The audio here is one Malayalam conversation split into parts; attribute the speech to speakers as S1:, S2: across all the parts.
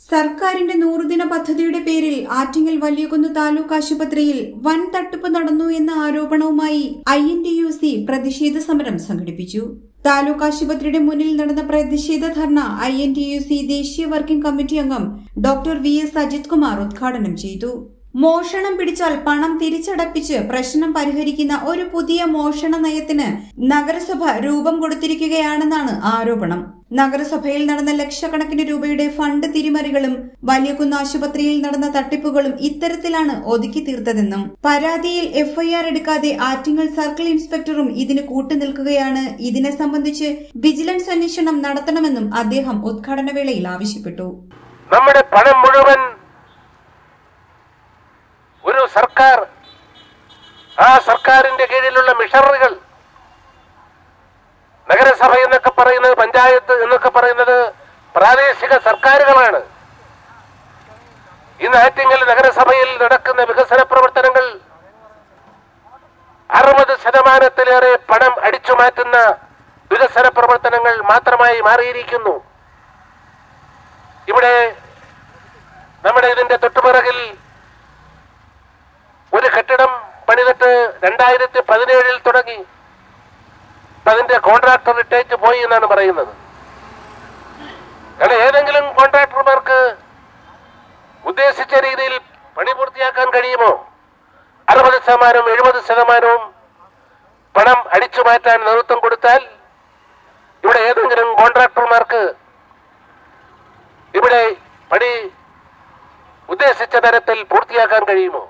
S1: സർക്കാരിന്റെ 100 ദിന പദ്ധതിയുടെ പേരിൽ ആറ്റിങ്ങൽ വലിയകുന്ന് താലൂക്ക് ആശുപത്രിയിൽ വൻ തട്ടിപ്പ് നടന്നു എന്ന ആരോപണവുമായി INTUC പ്രതിഷേധ സമരം സംഘടിപ്പിച്ചു. താലൂക്ക് ആശുപത്രിയുടെ മുന്നിൽ നടന്ന പ്രതിഷേധ ധർണ INTUC ദേശീയ വർക്കിംഗ് കമ്മിറ്റി അംഗം ഡോക്ടർ VS അജിത് കുമാർ ഉദ്ഘാടനം ചെയ്തു. മോഷണം പിടിച്ചാൽ പണം തിരിച്ചടപ്പിച്ച് പ്രശ്നം പരിഹരിക്കുന്ന ഒരു പുതിയ മോഷണ നയത്തിന് നഗരസഭ രൂപം കൊടുത്തിരിക്കുകയാണെന്നാണ് ആരോപണം. നഗരസഭയിൽ നടന്ന ലക്ഷക്കണക്കിന് രൂപയുടെ ഫണ്ട് തിരിമറികളും വലിയകുന്ന് ആശുപത്രിയിൽ നടന്ന തട്ടിപ്പുകളും ഇത്തരത്തിലാണ് ഒതുക്കി തീർത്തതെന്നും പരാതിയിൽ FIR എടുക്കാതെ ആറ്റിങ്ങൽ സർക്കിൾ ഇൻസ്പെക്ടറും ഇതിന് കൂട്ടുനിൽക്കുകയാണ്. ഇതിനെ സംബന്ധിച്ച് വിജിലൻസ് അന്വേഷണം നടത്തണമെന്നും അദ്ദേഹം ഉദ്ഘാടന വേളയിൽ ആവശ്യപ്പെട്ടു.
S2: നമ്മുടെ പണം മുഴുവൻ ഒരു സർക്കാർ, ആ സർക്കാരിന്റെ കീഴിലുള്ള മിഷണറികൾ, നഗരസഭ എന്നൊക്കെ പറയുന്നത്, പഞ്ചായത്ത് എന്നൊക്കെ പറയുന്നത് പ്രാദേശിക സർക്കാരുകളാണ്. ഇന്ന് ആറ്റിങ്ങൽ നഗരസഭയിൽ നടക്കുന്ന വികസന പ്രവർത്തനങ്ങൾ 60% പണം അടിച്ചു മാറ്റുന്ന വികസന പ്രവർത്തനങ്ങൾ മാത്രമായി മാറിയിരിക്കുന്നു. ഇവിടെ നമ്മുടെ ഇതിന്റെ തൊട്ടുപിറകിൽ ഒരു കെട്ടിടം പണിതിട്ട് 2017 തുടങ്ങി. അതിന്റെ കോൺട്രാക്ടർ ഇട്ടേച്ച് പോയി എന്നാണ് പറയുന്നത്. കാരണം ഏതെങ്കിലും കോൺട്രാക്ടർമാർക്ക് ഉദ്ദേശിച്ച രീതിയിൽ പണി പൂർത്തിയാക്കാൻ കഴിയുമോ? 60% 70% പണം അടിച്ചു മാറ്റാൻ നേതൃത്വം കൊടുത്താൽ ഇവിടെ ഏതെങ്കിലും കോൺട്രാക്ടർമാർക്ക് ഇവിടെ പണി ഉദ്ദേശിച്ച തരത്തിൽ പൂർത്തിയാക്കാൻ കഴിയുമോ?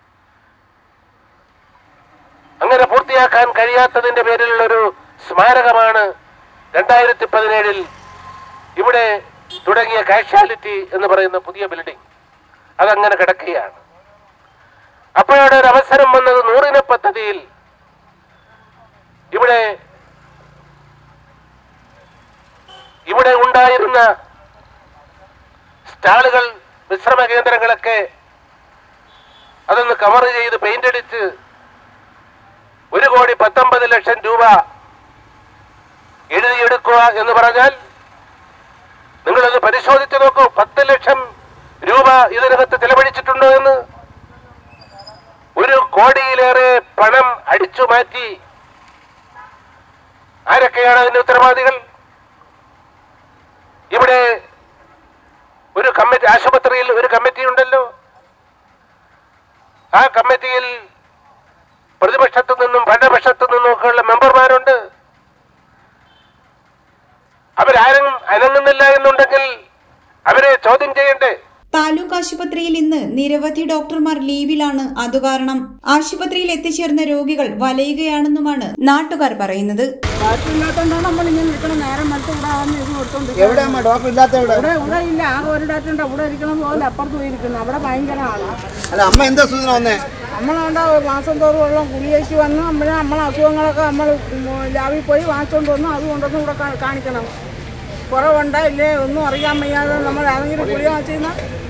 S2: അങ്ങനെ പൂർത്തിയാക്കാൻ കഴിയാത്തതിന്റെ പേരിലുള്ള ഒരു സ്മാരകമാണ് 2017 ഇവിടെ തുടങ്ങിയ കാഷ്വാലിറ്റി എന്ന് പറയുന്ന പുതിയ ബിൽഡിംഗ്. അതങ്ങനെ കിടക്കുകയാണ്. അപ്പോഴവിടെ ഒരു അവസരം വന്നത് 100 ദിന പദ്ധതിയിൽ ഇവിടെ ഉണ്ടായിരുന്ന സ്റ്റാളുകൾ, വിശ്രമ കേന്ദ്രങ്ങളൊക്കെ അതൊന്ന് കവർ ചെയ്ത് പെയിന്റ് അടിച്ച് 1,19,00,000 രൂപ എഴുതിയെടുക്കുക എന്ന് പറഞ്ഞാൽ നിങ്ങളത് പരിശോധിച്ച് നോക്കൂ. 10 ലക്ഷം രൂപ ഇതിനകത്ത് ചെലവഴിച്ചിട്ടുണ്ടോ എന്ന്. 1 കോടിയിലേറെ പണം അടിച്ചു മാറ്റി. ആരൊക്കെയാണ് അതിന്റെ ഉത്തരവാദികൾ? ഇവിടെ ഒരു കമ്മിറ്റി, ആശുപത്രിയിൽ ഒരു കമ്മിറ്റി ഉണ്ടല്ലോ. ആ കമ്മിറ്റിയിൽ പ്രതിപക്ഷത്തു നിന്നും ഭരണപക്ഷത്തു നിന്നും ഒക്കെയുള്ള മെമ്പർമാരുണ്ട്. അവരാരും അനങ്ങുന്നില്ല എന്നുണ്ടെങ്കിൽ അവരെ ചോദ്യം ചെയ്യണ്ടേ?
S1: താലൂക്ക് ആശുപത്രിയിൽ ഇന്ന് നിരവധി ഡോക്ടർമാർ ലീവിലാണ്. അതുകാരണം ആശുപത്രിയിൽ എത്തിച്ചേർന്ന രോഗികൾ വലയുകയാണെന്നുമാണ് നാട്ടുകാർ പറയുന്നത്.
S3: നമ്മളുണ്ടാവും മാസം തോറും വെള്ളം കുളിയേക്ക് വന്ന് നമ്മളെ അസുഖങ്ങളൊക്കെ നമ്മൾ ലാബിൽ പോയി വാങ്ങിച്ചുകൊണ്ട് വന്നു. അതുകൊണ്ടൊന്നും ഇവിടെ കാണിക്കണം. കുറവുണ്ടോ ഇല്ലേ ഒന്നും അറിയാൻ വയ്യാതെ നമ്മൾ ഏതെങ്കിലും കുളി വാങ്ങിച്ചിരുന്ന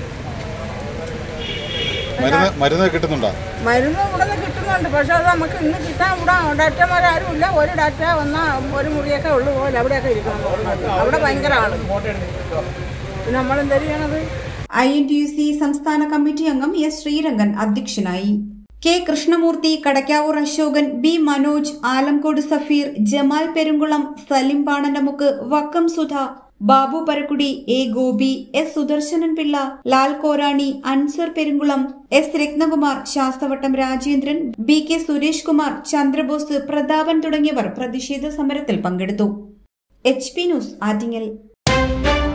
S4: മരുന്ന് കിട്ടുന്നുണ്ടോ?
S3: മരുന്ന് ഇവിടെ നിന്ന് കിട്ടുന്നുണ്ട്. പക്ഷെ അത് നമുക്ക് ഇന്ന് കിട്ടാൻ ഇവിടെ ഡാക്ടർമാരും ഇല്ല. ഒരു ഡാക്ടർ വന്നാൽ ഒരു മുറിയൊക്കെ ഉള്ളു പോലെ അവിടെയൊക്കെ ഇരിക്കണം. അവിടെ ഭയങ്കരമാണ്. പിന്നെ നമ്മളെന്താ ചെയ്യണത്?
S1: INTUC സംസ്ഥാന കമ്മിറ്റി അംഗം S ശ്രീരംഗൻ അധ്യക്ഷനായി. K Krishnamoorthy, Kadakkavoor Ashokan, B Manoj, Alamcode Safeer, Jamal Perumkulam, Salim Pananamukku, Vakkom Sudha, Babu Parakkudi, A Gopi, S Sudarsanan Pillai, Lal Korani, Anzar Perumkulam, S Ratnakumar, Sasthavattam Rajendran, BK Suresh Kumar, Chandrabose, Prathapan തുടങ്ങിയവർ പ്രതിഷേധ സമരത്തിൽ പങ്കെടുത്തു. HP news Attingal.